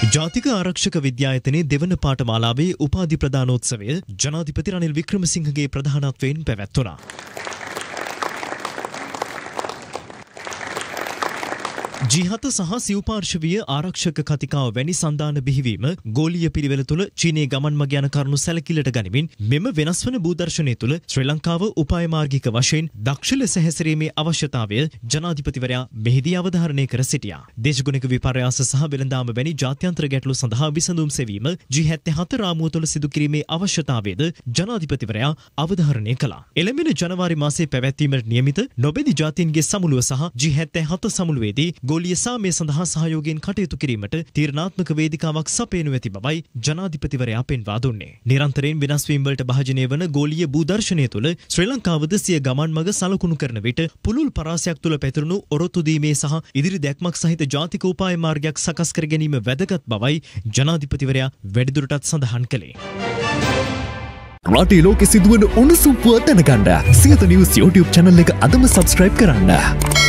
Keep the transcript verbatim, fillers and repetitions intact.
ජාතික ආරක්ෂක විද්‍යායතනයේ දෙවන පාඨමාලාවේ උපාධි ප්‍රදානෝත්සවය ජනාධිපති රනිල් වික්‍රමසිංහගේ ප්‍රධානත්වයෙන් පැවැත්වුණා. ජී හත සහ සිව්පාර්ශවීය ආරක්ෂක කතිකාව වැනි සන්ධාන බිහිවීම ගෝලීය පිළිවෙල තුළ චීනයේ ගමන් මග යන කරුණු සැලකිල්ලට ගනිමින් මෙම වෙනස් වන භූදර්ශනය තුළ ශ්‍රී ලංකාව උපාය මාර්ගික වශයෙන් දක්ෂ ලෙස හැසිරීමේ අවශ්‍යතාවය ජනාධිපතිවරයා මෙහිදී අවධාරණය කර සිටියා. දේශගුණික විපර්යාස සහ වෙළඳාම වැනි ජාත්‍යන්තර ගැටලු සඳහා විසඳුම් සෙවීම ජී හැත්තෑ හත රාමුව තුළ සිදු කිරීමේ අවශ්‍යතාවයද ජනාධිපතිවරයා අවධාරණය කළා. එළඹෙන ජනවාරි මාසයේ පැවැත්වීමට නියමිත නොබෙදි ජාතීන්ගේ සමුළුව සහ ජී හැත්තෑ හත සමුළුවේදී ගෝලීය සාමය සඳහා සහයෝගයෙන් කටයුතු කිරීමට තීරණාත්මක වේදිකාවක් සපයනු ඇති බවයි ජනාධිපතිවරයා පෙන්වා දුන්නේ. නිරන්තරයෙන් වෙනස් වීම් වලට භාජනය වන ගෝලීය භූදර්ශනය තුළ ශ්‍රී ලංකාවද සිය ගමන් මඟ සලකුණු කරන විට පුළුල් පරාසයක් තුළ පැතිරුණු ඔරොත්තු දීමේ සහ ඉදිරි දැක්මක් සහිත ජාතික උපාය මාර්ගයක් සකස් කර ගැනීම වැදගත් බවයි ජනාධිපතිවරයා වැඩිදුරටත් සඳහන් කළේ. රටේ ලෝකෙ සිදුවන උණුසුම් පුවත් දැනගන්න සියත නිවුස් YouTube channel එක අදම subscribe කරන්න.